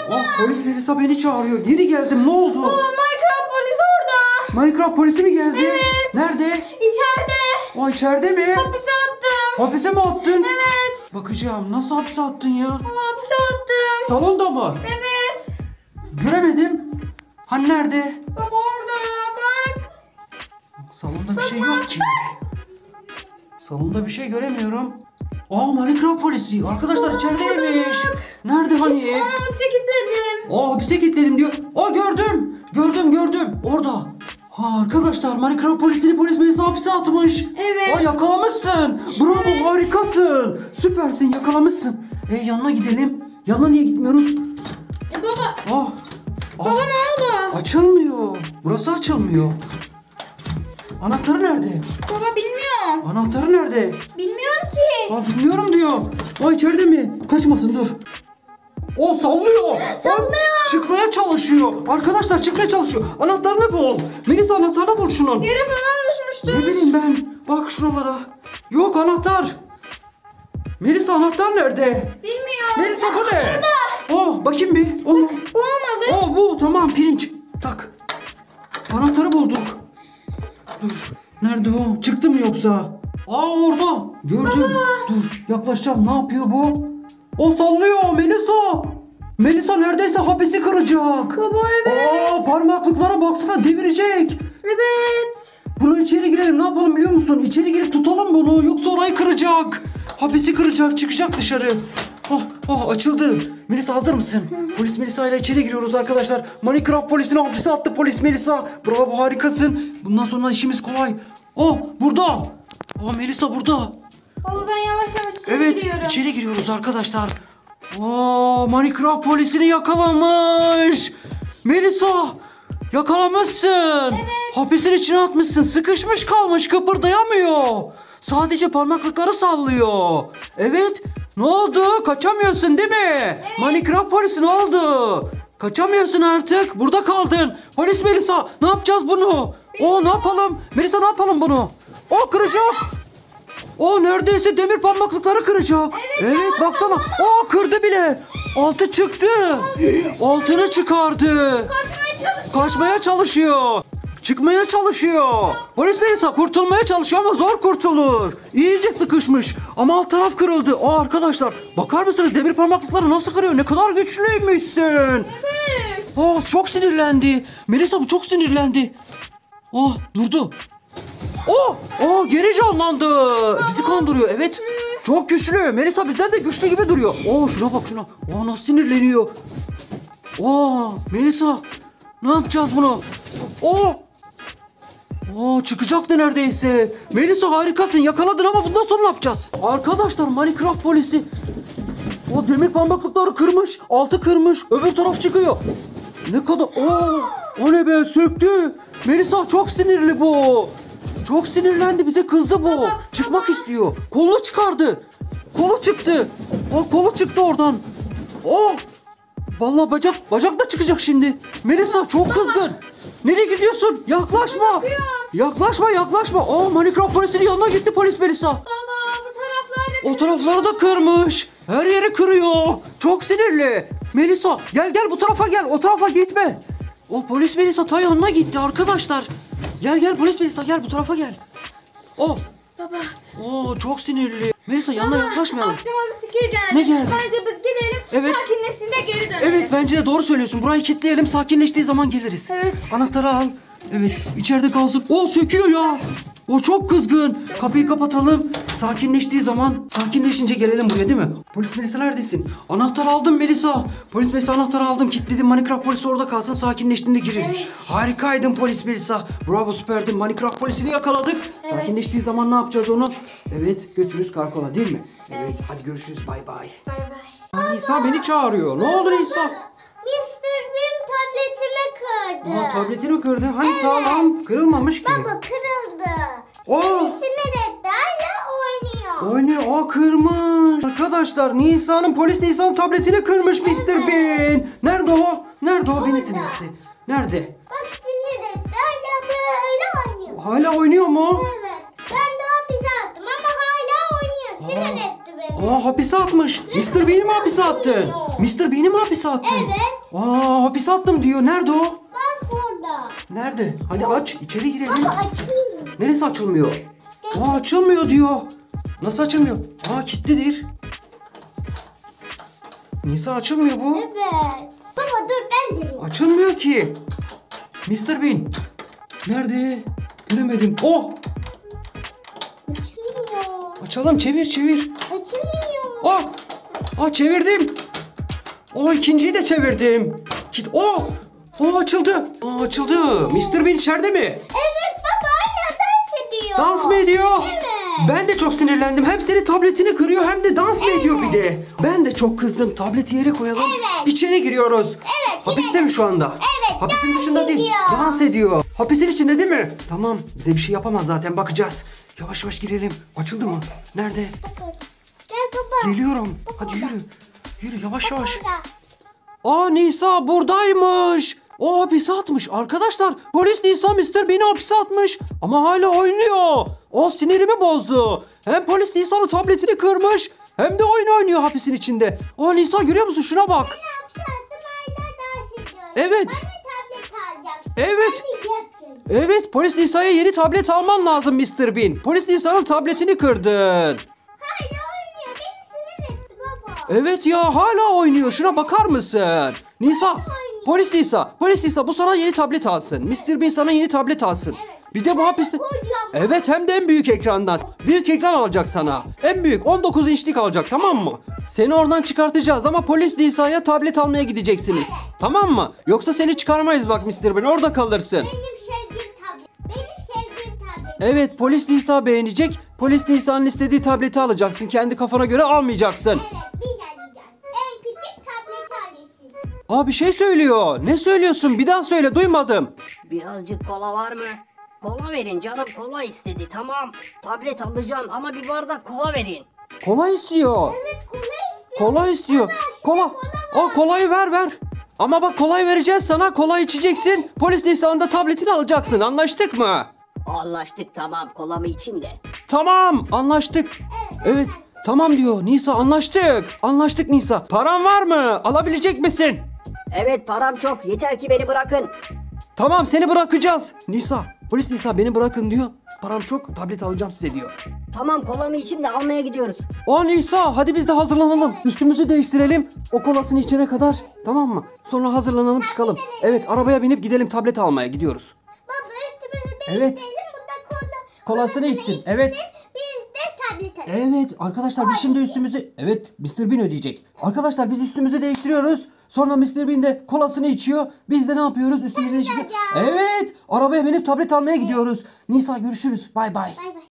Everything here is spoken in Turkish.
Ah, polis Melisa beni çağırıyor. Geri geldim. Ne oldu? Minecraft polisi orada. Minecraft polisi mi geldi? Evet. Nerede? İçeride. O içeride mi? Hapise attım. Hapise mi attın? Evet. Bakacağım. Nasıl hapse attın ya? Hapise attım. Salonda mı? Evet. Göremedim. Hani nerede? Baba orada. Bak. Salonda bir şey yok ki. Salonda bir şey göremiyorum. Aa, Minecraft polisi. Arkadaşlar içerideymiş. Nerede hani? Hapse kilitledim. Aa, hapise kilitledim diyor. Aa, gördüm. Gördüm. Orada. Ha, arkadaşlar Minecraft polisini polis Melisa hapise atmış. Evet. Aa, yakalamışsın. Bravo, Evet. harikasın. Süpersin, yakalamışsın. Yanına gidelim. Yanına niye gitmiyoruz? Baba. Aa, Baba ne oldu? açılmıyor. Burası açılmıyor. Anahtarı nerede? Baba bilmiyorum. Anahtarı nerede? Bilmiyorum ki. Aa, bilmiyorum diyor. Aa, içeride mi? Kaçmasın, dur. O sallıyor. Sallıyor. Aa, çıkmaya çalışıyor. Arkadaşlar çıkmaya çalışıyor. Anahtarını bul. Melisa, anahtarını bul şunun. Yere falan düşmüştü. Ne bileyim ben. Bak şuralara. Yok anahtar. Melisa, anahtar nerede? Bilmiyorum. Melisa, bu ne? Oh, bakayım bir. O mu? Bu olmadı. Oh, bu tamam, pirinç. Tak. Anahtarı bulduk. Dur. Nerede o? Çıktı mı yoksa? Aa, orada. Gördüm. Dur. Yaklaşacağım. Ne yapıyor bu? O sallıyor Melisa. Melisa neredeyse hapisi kıracak. Baba evet. Aa, parmaklıklara baksana, devirecek. Evet. Bunu içeri girelim. Ne yapalım biliyor musun? İçeri girip tutalım bunu. Yoksa orayı kıracak. Hapisi kıracak. Çıkacak dışarı. Açıldı. Melisa, hazır mısın? Polis Melisa ile içeri giriyoruz arkadaşlar. Minecraft polisini hapise attı polis Melisa. Bravo, harikasın. Bundan sonra işimiz kolay. Burada. Melisa burada. Baba ben yavaş yavaş içeri Evet, giriyorum. içeri giriyoruz arkadaşlar. Minecraft polisini yakalamış. Melisa, yakalamışsın. Evet. Hapisin içine atmışsın. Sıkışmış kalmış, kıpırdayamıyor. Sadece parmaklıkları sallıyor. Evet. Ne oldu? Kaçamıyorsun değil mi? Evet. Minecraft polisi, ne oldu? Kaçamıyorsun artık. Burada kaldın. Polis Melisa, ne yapacağız bunu? Ne yapalım? Melisa, ne yapalım bunu? Kıracak. Neredeyse demir parmaklıkları kıracak. Evet, baksana. Kırdı bile. Altı çıktı. Altını çıkardı. Kaçmaya çalışıyor. Çıkmaya çalışıyor. Polis Melisa kurtulmaya çalışıyor ama zor kurtulur. İyice sıkışmış. Ama alt taraf kırıldı. Arkadaşlar bakar mısınız, demir parmaklıkları nasıl kırıyor? Ne kadar güçlüymüşsün. Evet. Çok sinirlendi. Melisa, bu çok sinirlendi. Durdu. Geri canlandı. Bizi kandırıyor. Evet. Çok güçlü. Melisa bizden de güçlü gibi duruyor. Şuna bak, şuna. Nasıl sinirleniyor. Melisa, ne yapacağız bunu? Çıkacaktı neredeyse. Melisa, harikasın. Yakaladın ama bundan sonra ne yapacağız? Arkadaşlar Minecraft polisi demir parmaklıkları kırmış. Altı kırmış. Öbür taraf çıkıyor. Ne kadar... O ne be, söktü. Melisa, çok sinirli bu. Çok sinirlendi, bize kızdı bu. Çıkmak istiyor. Kolunu çıkardı. Kolu çıktı. Kolu çıktı oradan. Vallahi bacak da çıkacak şimdi. Melisa çok kızgın. Nereye gidiyorsun? Yaklaşma. Yaklaşma. Minecraft polisinin yanına gitti polis Melisa. Baba bu taraflarda. O tarafları da kırmış. Her yeri kırıyor. Çok sinirli. Melisa gel bu tarafa gel. O tarafa gitme. Polis Melisa ta yanına gitti arkadaşlar. Gel polis Melisa, gel bu tarafa gel. Baba. Çok sinirli. Melisa, yanına yaklaşmayalım. Aklıma bir fikir geldi. Ne geldi? Bence biz gidelim. Evet. Sakinleşince geri dönelim. Evet, bence de doğru söylüyorsun. Burayı kilitleyelim, sakinleştiği zaman geliriz. Evet. Anahtarı al. Evet, içeride kalsın. Söküyor ya. Çok kızgın. Kapıyı kapatalım. Sakinleşince gelelim buraya, değil mi? Polis Melisa, neredesin? Anahtar aldım Melisa. Polis Melisa, anahtarı aldım. Kilitledim. Minecraft polisi orada kalsın. Sakinleştiğinde gireriz. Evet. Harikaydın polis Melisa. Bravo, süperdin. Minecraft polisini yakaladık. Evet. Sakinleştiği zaman ne yapacağız onu? Evet, götürürüz karakola, değil mi? Evet, hadi görüşürüz. Bay bay. Bay bay. Nisa beni çağırıyor. Ne oldu Nisa? Mr. Bean tabletimi kırdı. Tabletini mi kırdı? Hani sağlam kırılmamış ki. Baba kırıldı. Oo. Sinir etti, hala oynuyor. Kırmış. Arkadaşlar polis Nisa'nın tabletini kırmış Mr. Bean. Nerede o? Beni sinir etti. Nerede? Bak sinir etti, hala böyle oynuyor. Hala oynuyor mu? Evet. Ben de hapise attım ama hala oynuyor. Sinir etti beni. Aa, hapise atmış. Mr. Bean'i mi hapise attın? Mr. Bean'i mi hapise attın? Evet. Aa, hapise attım diyor. Nerede o? Bak burada. Nerede? Hadi aç. İçeri girelim. Baba açayım. Neresi açılmıyor? Aa, açılmıyor diyor. Nasıl açılmıyor? Aa, kilitlidir. Nisa açılmıyor bu. Evet. Baba dur ben deneyeyim. Açılmıyor ki. Mr. Bean. Nerede? Göremedim. Oh! Açılmıyor. Açalım, çevir çevir. Açılmıyor. Oh! Ah, çevirdim. Oh, ikinciyi de çevirdim. Oh! Oh, açıldı. Oh, açıldı. Mr. Bean içeride mi? Evet baba hala dans ediyor. Dans mı ediyor? Evet. Ben de çok sinirlendim. Hem senin tabletini kırıyor hem de dans mı ediyor bir de. Ben de çok kızdım. Tableti yere koyalım. Evet. İçeri giriyoruz. Evet, Hapiste mi şu anda? Evet, Hapisin dans dışında değil. ediyor. Dans ediyor. Hapisin içinde değil mi? Tamam. Bize bir şey yapamaz zaten. Bakacağız. Yavaş yavaş girelim. Açıldı mı? Nerede? Gel baba. Geliyorum. Hadi yürü. Yürü yavaş yavaş. Burada. Aa, Nisa buradaymış. O hapise atmış. Arkadaşlar, polis Nisa Mr. Bean'i hapise atmış. Ama hala oynuyor. O sinirimi bozdu. Hem polis Nisa'nın tabletini kırmış hem de oyun oynuyor hapisin içinde. O Nisa, görüyor musun? Şuna bak. Ben hapse hala dans ediyorum. Evet. Bana tablet alacaksın. Evet. Ben de yapacağım. Evet, polis Nisa'ya yeni tablet alman lazım Mr. Bean. Polis Nisa'nın tabletini kırdın. Hala oynuyor. Beni sinir etti baba. Evet ya, hala oynuyor. Şuna bakar mısın? Nisa, polis Nisa, polis Nisa, bu sana yeni tablet alsın. Mr. Bean sana yeni tablet alsın. Bir de bu hapiste... Kocaman. Evet, hem de en büyük ekrandan. Büyük ekran alacak sana. En büyük 19 inçlik alacak, tamam mı? Seni oradan çıkartacağız ama polis Nisa'ya tablet almaya gideceksiniz. Tamam mı? Yoksa seni çıkarmayız bak Mr. Bean, orada kalırsın. Benim sevdiğim tablet. Benim sevdiğim tablet. Evet, polis Nisa beğenecek. Polis Nisa'nın istediği tableti alacaksın. Kendi kafana göre almayacaksın. Evet biz alacağız. En küçük tablet alırsınız. Aa, bir şey söylüyor. Ne söylüyorsun? Bir daha söyle, duymadım. Birazcık kola var mı? Kola verin canım, kola istedi, tamam. Tablet alacağım ama bir bardak kola verin. Kola istiyor. Evet kola istiyorum. Kola istiyor. Kola. Aa, kolayı ver. Ama bak, kolayı vereceğiz sana. Kola içeceksin. Polis Nisa'nın da tabletini alacaksın. Anlaştık mı? Anlaştık, tamam, kolamı içeyim de. Tamam, anlaştık. Evet. Tamam diyor. Nisa, anlaştık. Anlaştık Nisa. Paran var mı? Alabilecek misin? Evet, param çok, yeter ki beni bırakın. Tamam, seni bırakacağız. Nisa. Polis Nisa, beni bırakın diyor. Param çok. Tablet alacağım size diyor. Tamam, kolamı içeyim de almaya gidiyoruz. O Nisa, hadi biz de hazırlanalım. Üstümüzü değiştirelim. O kolasını içene kadar, tamam mı? Sonra hazırlanalım, çıkalım. Evet, arabaya binip gidelim, tablet almaya gidiyoruz. Baba üstümüzü Evet. değiştirelim. Burada Kolasını içsin, evet. Biz de tablet alalım. Evet arkadaşlar, biz şimdi üstümüzü... Evet, Mr. Bean ödeyecek. Arkadaşlar, biz üstümüzü değiştiriyoruz. Sonra Mr. Bean de kolasını içiyor. Biz de ne yapıyoruz? Üstümüzü değiştiriyoruz. Evet, arabaya binip tablet almaya gidiyoruz. Nisa, görüşürüz. Bay bay. Bay bay.